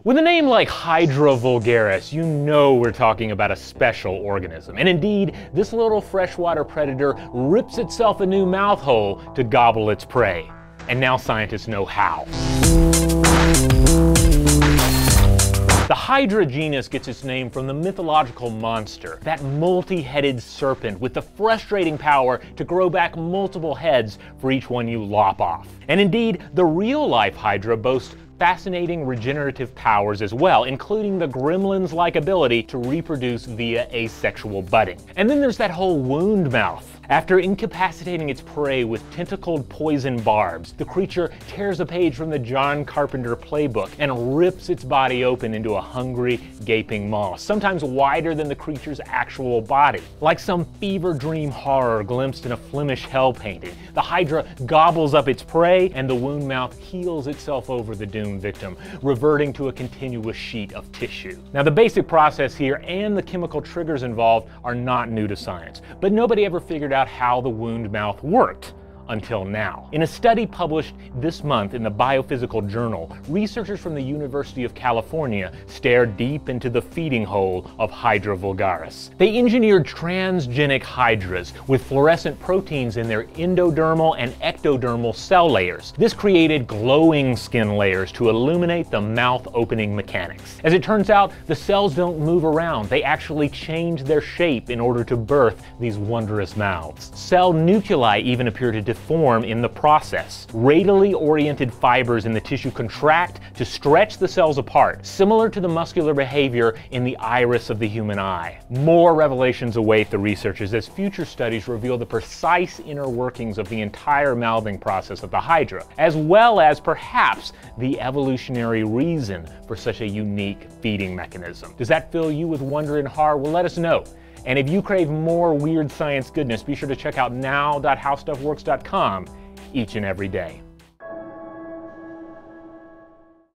With a name like Hydra vulgaris, you know we're talking about a special organism. And indeed, this little freshwater predator rips itself a new mouth hole to gobble its prey. And now scientists know how. The Hydra genus gets its name from the mythological monster, that multi-headed serpent with the frustrating power to grow back multiple heads for each one you lop off. And indeed, the real-life Hydra boasts fascinating regenerative powers as well, including the Gremlins-like ability to reproduce via asexual budding. And then there's that whole wound mouth. After incapacitating its prey with tentacled poison barbs, the creature tears a page from the John Carpenter playbook and rips its body open into a hungry, gaping maw, sometimes wider than the creature's actual body. Like some fever dream horror glimpsed in a Flemish hell painting, the Hydra gobbles up its prey and the wound mouth heals itself over the doomed victim, reverting to a continuous sheet of tissue. Now, the basic process here and the chemical triggers involved are not new to science, but nobody ever figured out how the wound mouth worked until now. In a study published this month in the Biophysical Journal, researchers from the University of California stared deep into the feeding hole of Hydra vulgaris. They engineered transgenic hydras with fluorescent proteins in their endodermal and ectodermal cell layers. This created glowing skin layers to illuminate the mouth opening mechanics. As it turns out, the cells don't move around. They actually change their shape in order to birth these wondrous mouths. Cell nuclei even appear to form in the process. Radially oriented fibers in the tissue contract to stretch the cells apart, similar to the muscular behavior in the iris of the human eye. More revelations await the researchers as future studies reveal the precise inner workings of the entire mouthing process of the Hydra, as well as perhaps the evolutionary reason for such a unique feeding mechanism. Does that fill you with wonder and horror? Well, let us know. And if you crave more weird science goodness, be sure to check out now.howstuffworks.com each and every day.